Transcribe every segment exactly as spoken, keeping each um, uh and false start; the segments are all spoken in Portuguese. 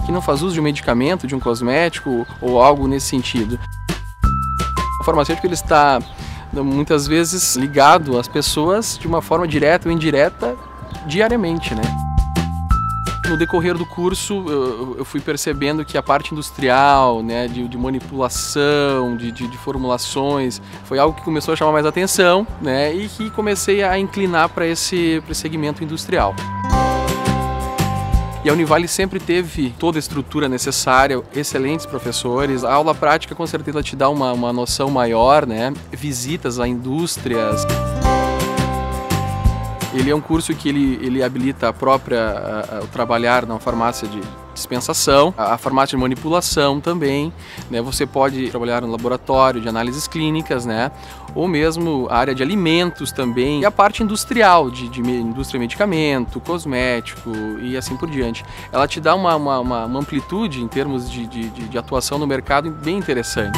que não faz uso de um medicamento, de um cosmético ou algo nesse sentido. O farmacêutico ele está muitas vezes ligado às pessoas de uma forma direta ou indireta diariamente, né? No decorrer do curso, eu, eu fui percebendo que a parte industrial, né, de, de manipulação, de, de, de formulações, foi algo que começou a chamar mais atenção, né, e que comecei a inclinar para esse, para esse segmento industrial. E a Univale sempre teve toda a estrutura necessária, excelentes professores. A aula prática com certeza te dá uma, uma noção maior, né, visitas a indústrias. Ele é um curso que ele, ele habilita a própria, a, a, o trabalhar na farmácia de dispensação, a, a farmácia de manipulação também, né? Você pode trabalhar no laboratório de análises clínicas, né? Ou mesmo a área de alimentos também, e a parte industrial, de, de indústria de medicamento, cosmético e assim por diante. Ela te dá uma, uma, uma amplitude em termos de, de, de atuação no mercado bem interessante.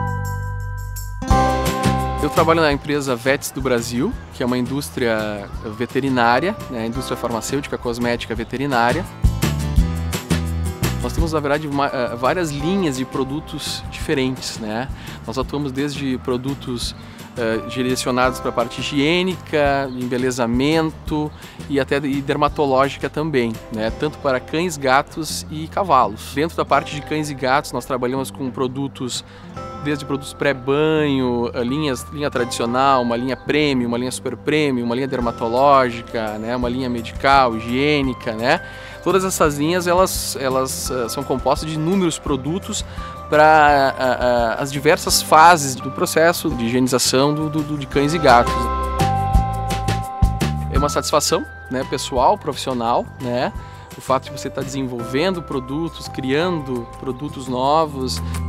Eu trabalho na empresa Vets do Brasil, que é uma indústria veterinária, né, indústria farmacêutica, cosmética veterinária. Nós temos, na verdade, uma, várias linhas de produtos diferentes, né? Nós atuamos desde produtos uh, direcionados para a parte higiênica, embelezamento e até e dermatológica também, né? Tanto para cães, gatos e cavalos. Dentro da parte de cães e gatos, nós trabalhamos com produtos desde produtos pré-banho, linhas, linha tradicional, uma linha premium, uma linha super premium, uma linha dermatológica, né, uma linha medical, higiênica, né? Todas essas linhas elas, elas uh, são compostas de inúmeros produtos para uh, uh, as diversas fases do processo de higienização do, do, de cães e gatos. É uma satisfação, né, pessoal, profissional, né? O fato de você estar desenvolvendo produtos, criando produtos novos.